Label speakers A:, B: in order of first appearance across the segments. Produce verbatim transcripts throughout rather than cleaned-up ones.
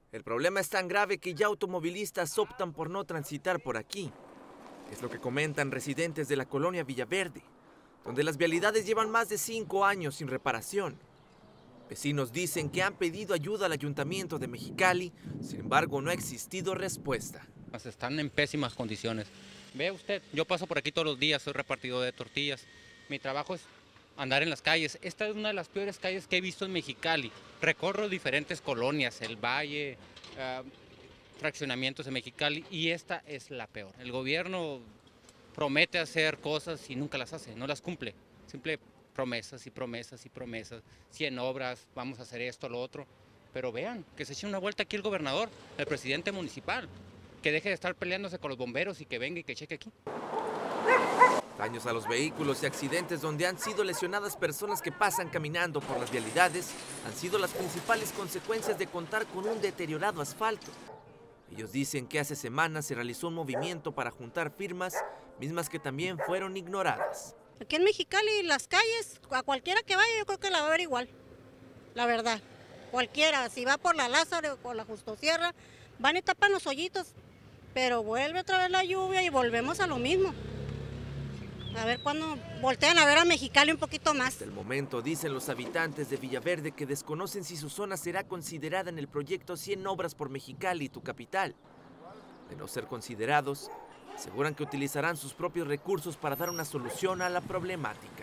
A: El problema es tan grave que ya automovilistas optan por no transitar por aquí. Es lo que comentan residentes de la colonia Villaverde, donde las vialidades llevan más de cinco años sin reparación. Vecinos dicen que han pedido ayuda al ayuntamiento de Mexicali, sin embargo no ha existido respuesta.
B: Están en pésimas condiciones. Ve usted, yo paso por aquí todos los días, soy repartidor de tortillas. Mi trabajo es andar en las calles. Esta es una de las peores calles que he visto en Mexicali. Recorro diferentes colonias, el Valle, uh, fraccionamientos de Mexicali, y esta es la peor. El gobierno promete hacer cosas y nunca las hace, no las cumple. Simple promesas y promesas y promesas. cien obras, vamos a hacer esto, lo otro. Pero vean, que se eche una vuelta aquí el gobernador, el presidente municipal, que deje de estar peleándose con los bomberos y que venga y que cheque aquí.
A: Daños a los vehículos y accidentes donde han sido lesionadas personas que pasan caminando por las vialidades han sido las principales consecuencias de contar con un deteriorado asfalto. Ellos dicen que hace semanas se realizó un movimiento para juntar firmas, mismas que también fueron ignoradas.
C: Aquí en Mexicali las calles, a cualquiera que vaya yo creo que la va a ver igual, la verdad. Cualquiera, si va por la Lázaro o por la Justo Sierra, van y tapan los hoyitos, pero vuelve otra vez la lluvia y volvemos a lo mismo. A ver cuándo voltean a ver a Mexicali un poquito más.
A: Hasta el momento dicen los habitantes de Villaverde que desconocen si su zona será considerada en el proyecto cien obras por Mexicali, tu capital. De no ser considerados, aseguran que utilizarán sus propios recursos para dar una solución a la problemática.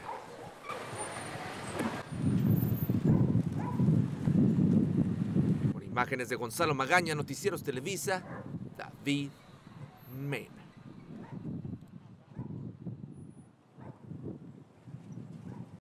A: Con imágenes de Gonzalo Magaña, Noticieros Televisa, David Mena.